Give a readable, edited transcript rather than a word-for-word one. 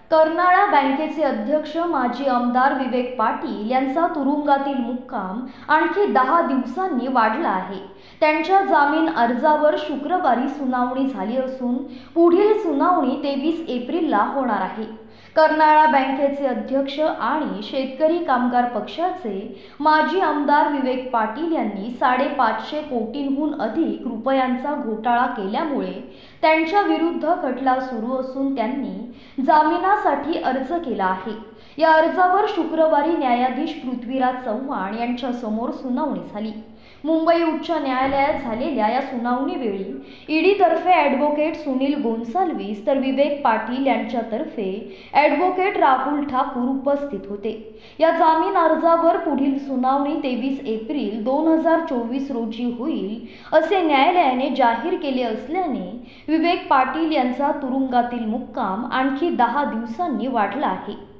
कर्नाळा बँकेचे अध्यक्ष माजी आमदार विवेक पाटील यांचा तुरुंगातील मुक्काम आणखी 10 दिवसांनी वाढला आहे। त्यांच्या जामीन अर्जावर शुक्रवारी सुनावणी झाली असून पुढील सुनावणी 23 एप्रिलला होणार आहे। कर्नाळा बँकेचे अध्यक्ष आणि शेतकरी कामगार पक्षाचे माजी आमदार विवेक पाटील यांनी 550 कोटींहून अधिक रुपयांचा घोटाळा केल्यामुळे त्यांच्या विरुद्ध खटला सुरू असून त्यांनी जामिनासाठी अर्ज केला आहे। या अर्जावर शुक्रवारी न्यायाधीश पृथ्वीराज चव्हाण यांच्या समोर सुनावणी झाली। मुंबई उच्च न्यायालयात झालेल्या या सुनावणीवेळी ईडीतर्फे ॲडव्होकेट सुनील गोन्साल्विस तर विवेक पाटील यांच्यातर्फे ॲडव्होकेट राहुल ठाकूर उपस्थित होते। या जामीन अर्जावर पुढील सुनावणी 23 एप्रिल 2024 रोजी होईल असे न्यायालयाने जाहीर केले असल्याने विवेक पाटील यांचा तुरुंगातील मुक्काम आणखी 10 दिवसांनी वाढला आहे।